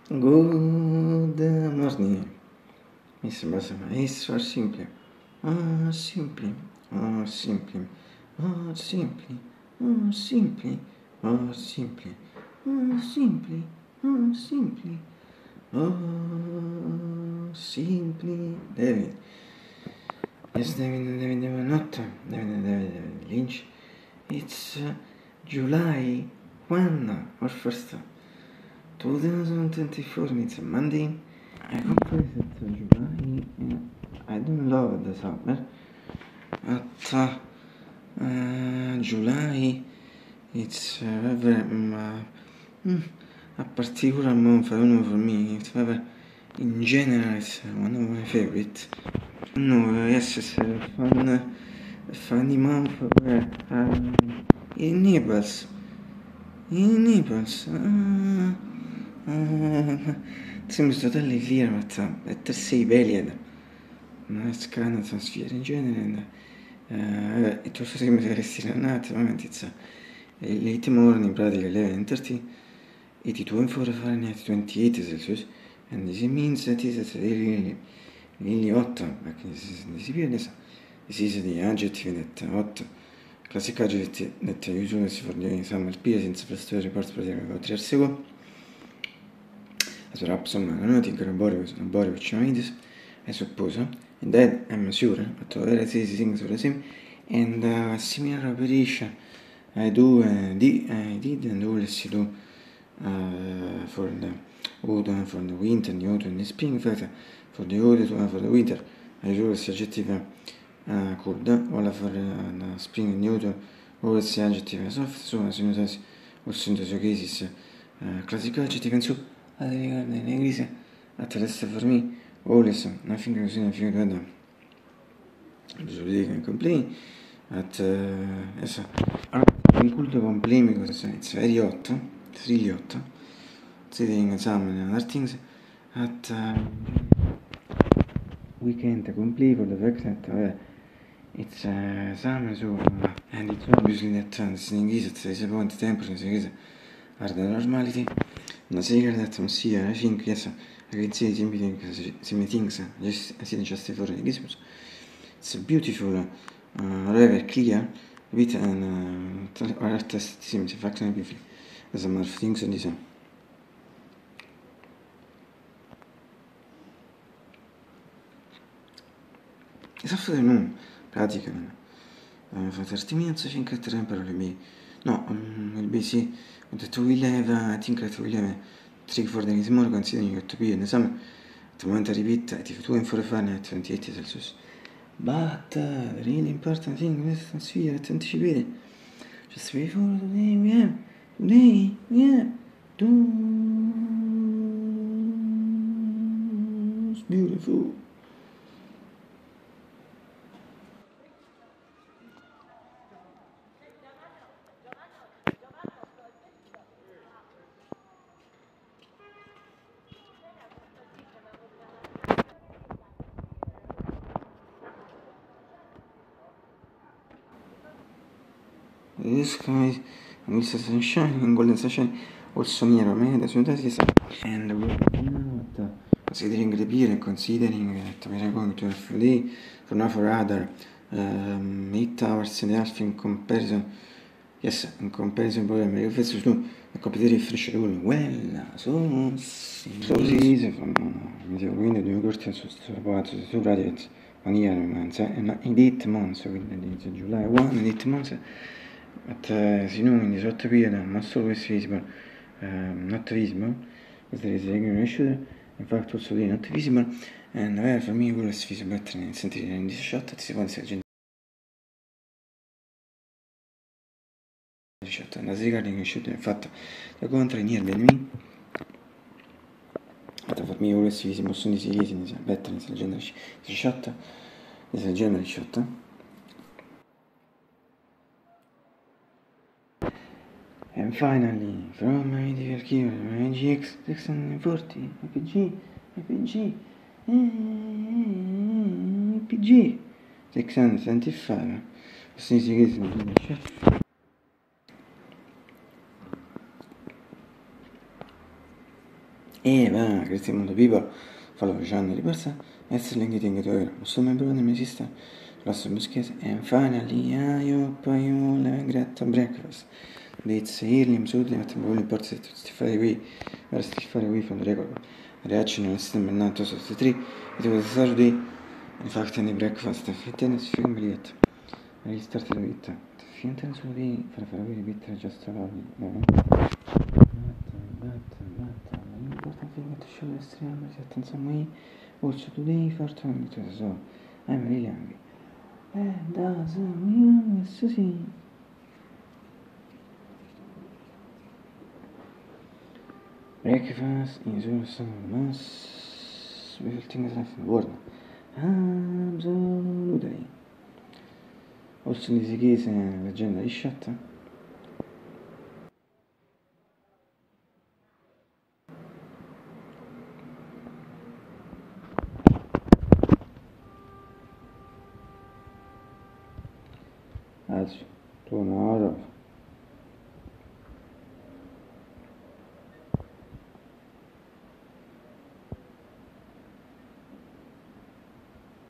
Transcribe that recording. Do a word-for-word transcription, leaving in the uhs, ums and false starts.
Good morning. Isso basta, isso é simples. Ah, simples. Ah, simples. Ah, simples. Ah, simples. Ah, simples. Ah, simples. Ah, simples. Ah, simples. David. Yes, David, David, David, not David, David, David Lynch. It's uh, July first or first. twenty twenty-four, it's a Monday. I completed July. I don't love the summer. At uh, uh, July, it's uh, very, um, uh, mm, a particular month. I don't know for me. It's very, in general, it's one of my favorite. No, yes, it's a fun, a funny month where um, in Naples. In Naples. Uh, Het seems totally clear, but uh, let us say Beliad. Nice kind of atmosphere in general. And uh, it also seems very still at the moment. It's uh, late morning, practically eleven thirty, eighty-two Fahrenheit, twenty-eight Celsius, and this means that it's really, really hot. Like this is this is this is the adjective that hot. Classic adjective that usually for the summer period since first report practically about three years ago. As perhaps some I think Boris was Boris which means I suppose, and then I'm sure, but other things are the same, and uh, a similar operation I do, uh, di, I did and always do uh, for the autumn, for the winter, the autumn, and the spring. In fact, for the autumn, for the winter, I use adjective uh, cold, while for uh, the spring and the autumn, always adjective soft. So as soon as also in those cases, uh, classical adjective and so. In English, at least for me, always nothing goes in, nothing goes down. Usually can complain, but uh, yes, I'm cool to complain because it's very hot, it's really hot. Sitting some other things, at uh, we can't complain for the fact that uh, it's uh, summer, so uh, and it's obviously that uh, in English it's disappointing temperatures are the normality. The secret atmosphere, I think, yes, I can say simple things, simple things, just I see just for examples. It's beautiful, uh, rather clear, with an uh, artist seems factor briefly, as a matter of things and design. It's afternoon, pratically. Uh, for thirty minutes, I think at temporarily be. No, um, will be see. That we have, uh, I think that we have three four days more considering it to be in the summer. At the moment I repeat, eighty-two and four Fahrenheit, twenty-eight Celsius. But uh, the really important thing with this atmosphere at anticipated. Just before today we have, today we have those beautiful. This sky and this sunshine and golden sunshine also near me, the sunset is and uh, considering the beer and considering that we are going to have a day for now for other um, eight hours and a half in comparison. Yes, in comparison probably if it's no a completely fresh rule. Well, so so easy from mi devo quindi due corsi su su su radio one year months and in eight months quindi it's July one and eight months. But uh, you know, in this hot period, not always visible, um, not visible, because there is a regular issue, in fact also they not visible, and uh, for me always visible better nel sentire in this shot, si può essere shot, and as regarding shoot, in fact, the contrary near me, but for me always visible, soon this is better nel general shot, this is a general shot. And finally, from my dear keyboard, my G X six forty, A P G, A P G, A P G six seventy-five. Questo significa che dice Eva, Cristian Mondo Pipa, fallo facendo di persa, essere l'inghitting to era, musulman brother, my sister, Rosso Buschese, and finally, I hope you have a great breakfast. Beats Irlium, Sudli, met bolli porzi, sti fare qui, ora sti fare qui, fanno regola. Reaction nel sistema nato su sti tre, e tu questo sardi, in fact, any breakfast, fittene si film biglietto. Restart the bit. Finta su di far fare qui bit just allowed. No. Important thing to show the stream is attention me. Also today first time it was so. I'm really hungry. Eh, does me Susie. Breakfast in your summer mass. We will think life in the world. Absolutely. Also in this case, leggenda di shot. Also, tornado.